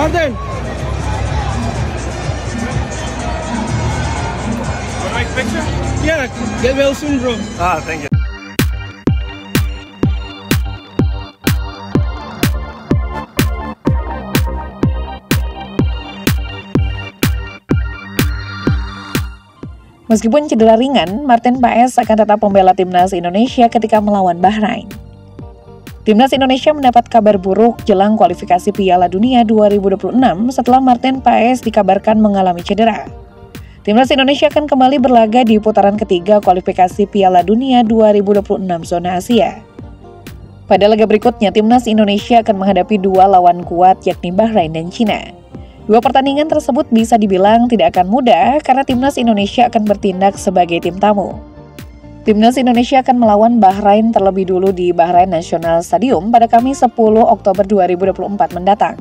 Martin. Want to make a picture? Yeah, get well soon, bro. Thank you. Meskipun cedera ringan, Martin Paes akan tetap membela timnas Indonesia ketika melawan Bahrain. Timnas Indonesia mendapat kabar buruk jelang kualifikasi Piala Dunia 2026 setelah Martin Paes dikabarkan mengalami cedera. Timnas Indonesia akan kembali berlaga di putaran ketiga kualifikasi Piala Dunia 2026 zona Asia. Pada laga berikutnya, timnas Indonesia akan menghadapi dua lawan kuat yakni Bahrain dan Cina. Dua pertandingan tersebut bisa dibilang tidak akan mudah karena timnas Indonesia akan bertindak sebagai tim tamu. Timnas Indonesia akan melawan Bahrain terlebih dulu di Bahrain National Stadium pada Kamis 10 Oktober 2024 mendatang.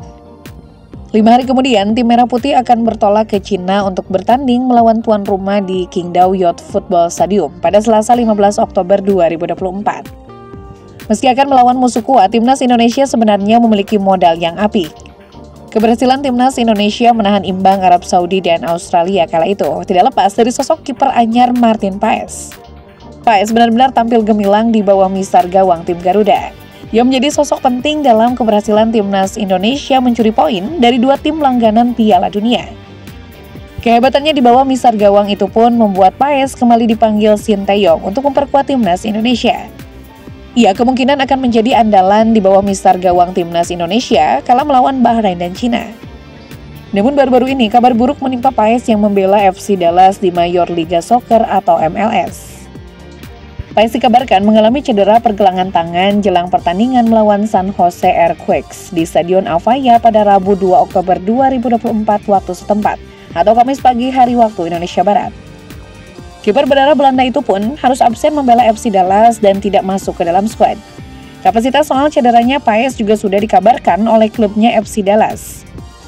5 hari kemudian, tim Merah Putih akan bertolak ke Cina untuk bertanding melawan tuan rumah di Qingdao Youth Football Stadium pada Selasa 15 Oktober 2024. Meski akan melawan musuh kuat, timnas Indonesia sebenarnya memiliki modal yang apik. Keberhasilan timnas Indonesia menahan imbang Arab Saudi dan Australia kala itu tidak lepas dari sosok kiper anyar Martin Paes. Paes benar-benar tampil gemilang di bawah misar gawang tim Garuda. Ia menjadi sosok penting dalam keberhasilan timnas Indonesia mencuri poin dari dua tim langganan Piala Dunia. Kehebatannya di bawah misar gawang itu pun membuat Paes kembali dipanggil Sinteyong untuk memperkuat timnas Indonesia. Ia kemungkinan akan menjadi andalan di bawah misar gawang timnas Indonesia kala melawan Bahrain dan Cina. Namun baru-baru ini kabar buruk menimpa Paes yang membela FC Dallas di Major Liga Soccer atau MLS. Paes dikabarkan mengalami cedera pergelangan tangan jelang pertandingan melawan San Jose Earthquakes di Stadion Avaya pada Rabu 2 Oktober 2024 waktu setempat atau Kamis pagi hari waktu Indonesia Barat. Kiper berdarah Belanda itu pun harus absen membela FC Dallas dan tidak masuk ke dalam skuad. Kapasitas soal cederanya Paes juga sudah dikabarkan oleh klubnya FC Dallas.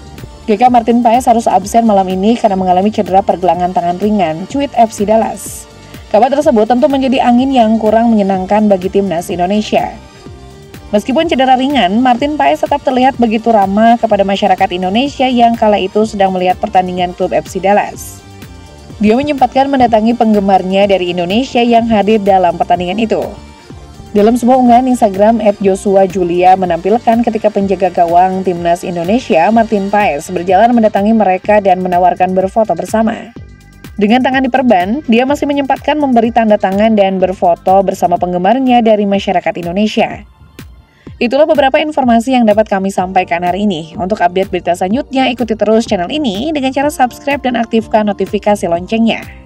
GK Martin Paes harus absen malam ini karena mengalami cedera pergelangan tangan ringan, cuit FC Dallas. Kabar tersebut tentu menjadi angin yang kurang menyenangkan bagi timnas Indonesia. Meskipun cedera ringan, Martin Paes tetap terlihat begitu ramah kepada masyarakat Indonesia yang kala itu sedang melihat pertandingan klub FC Dallas. Dia menyempatkan mendatangi penggemarnya dari Indonesia yang hadir dalam pertandingan itu. Dalam sebuah unggahan Instagram, @Joshua Julia menampilkan ketika penjaga gawang timnas Indonesia, Martin Paes, berjalan mendatangi mereka dan menawarkan berfoto bersama. Dengan tangan diperban, dia masih menyempatkan memberi tanda tangan dan berfoto bersama penggemarnya dari masyarakat Indonesia. Itulah beberapa informasi yang dapat kami sampaikan hari ini. Untuk update berita selanjutnya, ikuti terus channel ini dengan cara subscribe dan aktifkan notifikasi loncengnya.